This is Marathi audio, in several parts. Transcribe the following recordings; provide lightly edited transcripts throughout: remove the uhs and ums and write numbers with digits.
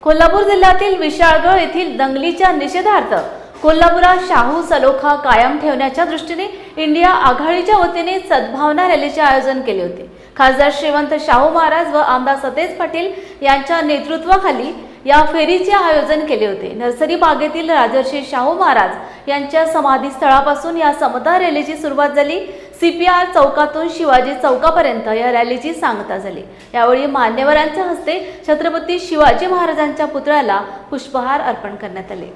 कोल्हापूर जिल्ह्यातील विशाळगड येथील दंगलीच्या निषेधार्थ कोल्हापुरात शाहू सलोखा कायम ठेवण्याच्या दृष्टीने इंडिया आघाडीच्या वतीने सद्भावना रॅलीचे आयोजन केले होते। खासदार श्रीमंत शाहू महाराज व आमदार सतेज पाटील यांच्या नेतृत्वाखाली या फेरीचे आयोजन केले होते। नर्सरी बागेतील राजर्षी शाहू महाराज यांच्या समाधी स्थळापासून या समता रॅलीची सुरुवात झाली। CPR चौकातून शिवाजी चौकापर्यंत या रॅलीची सांगता झाली। यावेळी मान्यवरांच्या हस्ते छत्रपती शिवाजी महाराजांच्या पुतळ्याला पुष्पहार अर्पण करण्यात आले।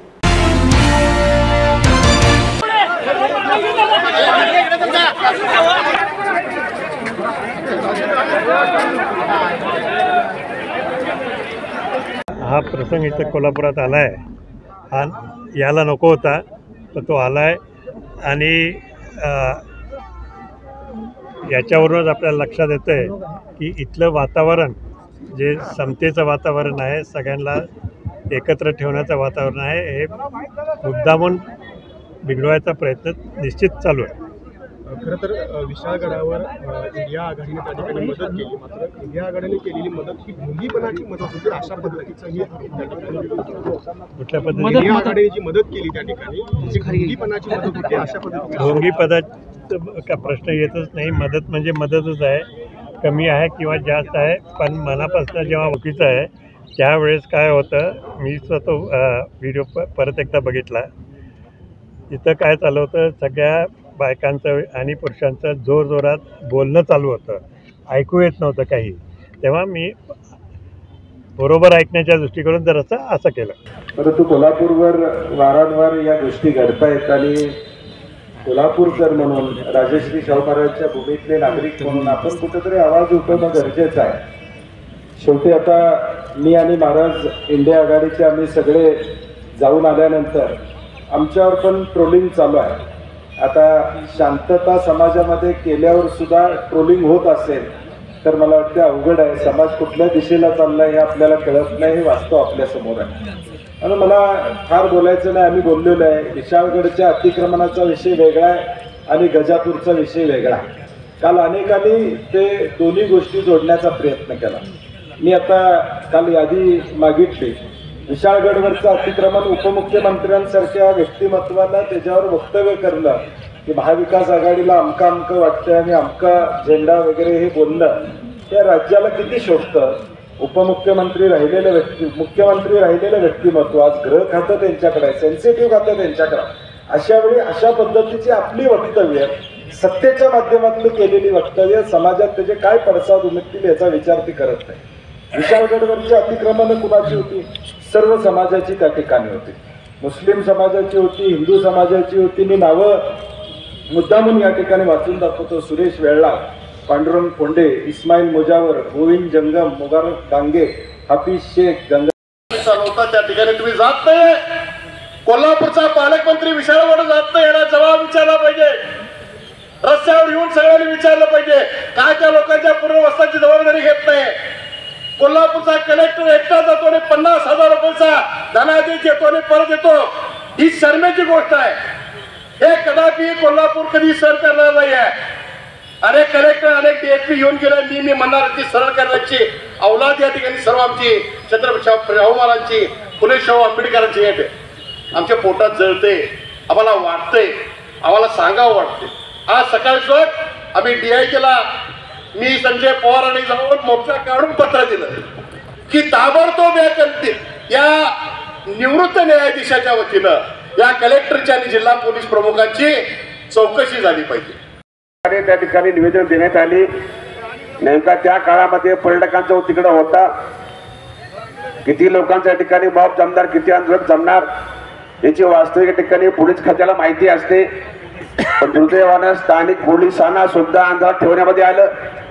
हा प्रसंग इथं कोल्हापुरात आला आहे, हा याला नको होता पण तो आला आहे आणि याच्यावरूनच आपल्याला लक्षात येतं आहे की इथलं वातावरण जे समतेचं वातावरण आहे, सगळ्यांना एकत्र ठेवण्याचं वातावरण आहे, हे मुद्दामून बिघडवायचा प्रयत्न निश्चित चालू आहे। खरं तर विशाळगडावर इंडिया आघाडीने त्या ठिकाणी मदत केली, मात्र इंडिया आघाडीने केलेली मदत ही ढोंगीपणाची मदत होती अशा पद्धतीचंही कुठल्या पद्धतीने इंडिया आघाडीने जी मदत केली त्या ठिकाणी ढोंगीपणाची मदत होती अशा पद्धतीने ढोंगीपणाचा का प्रश्न येतच नाही। मदत म्हणजे मदतच आहे, कमी आहे किंवा जास्त आहे, पण मनापासून जेव्हा ओळखीचं आहे त्यावेळेस काय होतं, मी स्वतः व्हिडिओ परत एकदा बघितला, तिथं काय चालू होतं, सगळ्या बायकांचं आणि पुरुषांचं जोरजोरात बोलणं चालू होतं, ऐकू येत नव्हतं काही। तेव्हा मी बरोबर ऐकण्याच्या दृष्टीकडून जरासं असं केलं। परंतु कोल्हापूरवर वारंवार या गोष्टी घडतायत आणि कोल्हापूरकर म्हणून राजश्री शाहू महाराजांच्या भूमीतले नागरिक म्हणून आपण कुठेतरी आवाज उठवणं गरजेचं आहे। शेवटी आता मी आणि महाराज इंडिया आघाडीचे आम्ही सगळे जाऊन आल्यानंतर आमच्यावर पण ट्रोलिंग चालू आहे। आता शांतता समाजामध्ये केल्यावर सुद्धा ट्रोलिंग होत असेल तर मला वाटतं अवघड आहे। समाज कुठल्या दिशेला चालला हे आपल्याला कळत नाही, हे वास्तव आपल्यासमोर आहे। आणि मला फार बोलायचं नाही, आम्ही बोललेलो आहे। विशाळगडच्या अतिक्रमणाचा विषय वेगळा आहे आणि गजापूरचा विषय वेगळा आहे। काल अनेकांनी ते दोन्ही गोष्टी जोडण्याचा प्रयत्न केला। मी आता काल यादी मागितली, विशाळगडवरचं अतिक्रमण उपमुख्यमंत्र्यांसारख्या व्यक्तिमत्वाला त्याच्यावर वक्तव्य करणं की महाविकास आघाडीला अमकं वाटतं आणि अमका झेंडा वगैरे हे बोलणं त्या राज्याला किती शोभतं। उपमुख्यमंत्री राहिलेलं मुख्यमंत्री राहिलेलं व्यक्तिमत्व, आज गृह खातं त्यांच्याकडे आहे, सेन्सिटिव्ह खातं त्यांच्याकडे, अशा वेळी अशा पद्धतीची आपली वक्तव्य, सत्तेच्या माध्यमातून केलेली वक्तव्य समाजात त्याचे काय पडसाद उमटतील याचा विचार ती करत नाही। विशाळगडवरची अतिक्रमणं कुणाची होती? सर्व समाजाची त्या ठिकाणी होती, मुस्लिम समाजाची होती, हिंदू समाजाची होती। मी नावं मुद्दामून या ठिकाणी वाचून दाखवतो। सुरेश वेळला, पांडुरंग फोंडे, इस्माईल मुजावर, गोविंद जंगम, मुबारक डांगे, हाफिज शेख, गंगा त्या ठिकाणी तुम्ही जात नाही। कोल्हापूरचा पालकमंत्री विशाळगड जात नाही, याला जबाब विचारला पाहिजे। रस्त्यावर येऊन सगळ्यांनी विचारलं पाहिजे, काय त्या लोकांच्या पुनर्वसनाची जबाबदारी घेत नाही। कोल्हापूरचा कलेक्टर एकटा जातो आणि 50,000 रुपयाचा धनादेश घेतो आणि परत येतो, ही शर्मेची गोष्ट आहे। हे कदापि कोल्हापूर कधी सहन करणार नाही आहे। अनेक कलेक्टर अनेक DSP येऊन गेले, मी म्हणणार ती सरळ करण्याची अवलाद या ठिकाणी सर्व आमची छत्रपती शाहू महाराजांची, फुले शाहू आंबेडकरांची येते। आमच्या पोटात जळते, आम्हाला वाटतंय, आम्हाला सांगावं वाटते। आज सकाळी सुद्धा आम्ही DIGला मी संजय पवारांनी जाऊन मोर्चा काढून पत्र दिलं की ताबडतोब या निवृत्त न्यायाधीशाच्या वतीनं या कलेक्टरची आणि जिल्हा पोलीस प्रमुखांची चौकशी झाली पाहिजे। त्या ठिकाणी निवेदन देण्यात आले। नेमका त्या काळामध्ये पर्यटकांचा तिकडे होता, किती लोकांच्या ठिकाणी मॉब जमणार, किती आंदोलन जमणार याची वास्तविक ठिकाणी पोलीस खात्याला माहिती असते, पण दुर्दैवानं स्थानिक पोलिसांना सुद्धा अंधार ठेवण्यामध्ये आलं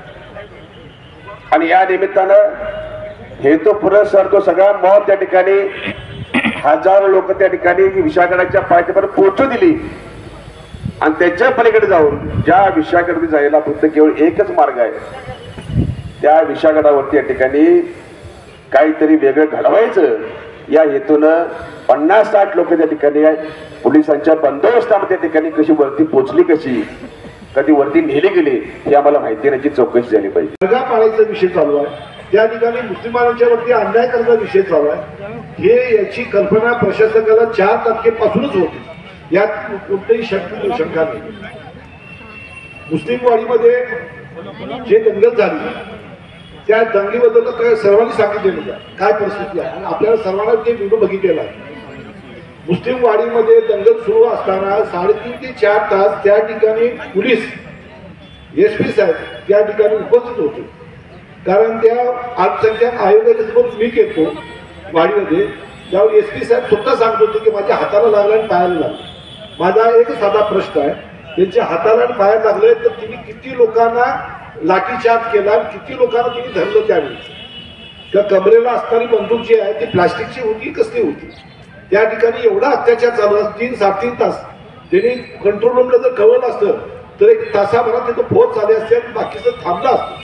आणि या निमित्तानं हेतुपुरस्सर तो सगळा मॉब त्या ठिकाणी हजारो लोक त्या ठिकाणी विशाळगडाच्या पायथ्यापर्यंत पोहोचू दिली आणि त्याच्या पलीकडे जाऊन ज्या विशाळगडावरती जायला फक्त केवळ एकच मार्ग आहे, त्या विशाळगडावरती या ठिकाणी काहीतरी वेगळं घडवायचं या हेतूनं 50-60 लोक त्या ठिकाणी पोलिसांच्या बंदोबस्तामध्ये त्या ठिकाणी कशी वरती पोहोचली, कशी कधी वरती नेली गेली हे आम्हाला माहिती नाही, चौकशी झाली पाहिजे। वर्गा पाळायचा विषय चालू आहे। त्या ठिकाणी मुस्लिमांच्या वरती अन्याय करण्याचा विषय चालू आहे. हे याची कल्पना प्रशासकाला 4 तारखेपासूनच होती, यात कोणतेही शंका नाही. मुस्लिमवाडीमध्ये जे दंगल झाली त्या दंगलीबद्दल सर्वांनी सांगितलेलं काय परिस्थिती आहे, आणि आपल्याला सर्वांना ते व्हिडिओ बघितलेला आहे. मुस्लिम वाडीमध्ये दंगल सुरू असताना 3.5 ते 4 तास त्या ठिकाणी पोलीस SP साहेब त्या ठिकाणी उपस्थित होते. कारण त्या अल्पसंख्याक आयोगाच्या समोर मी गेलो वाडीमध्ये, त्यावेळी SP साहेब स्वतः सांगत होते की माझ्या हाताला लागला आणि पायाला लागला. माझा एक साधा प्रश्न आहे, त्यांच्या हाताला आणि पायाला लागले तर तिने किती लोकांना लाठीचार्ज केला, किती लोकांना तिने धरलं त्यावेळी? त्या कमरेला असणारी बंदूक जी आहे ती प्लास्टिकची होती, कसली होती? त्या ठिकाणी एवढा अत्याचार चालू 3-3.5 तास त्यांनी कंट्रोल रूमला जर कळवलं असतं तर 1 तासाभरात तिथं पोहोच झाले असते आणि बाकीचं थांबलं असतं.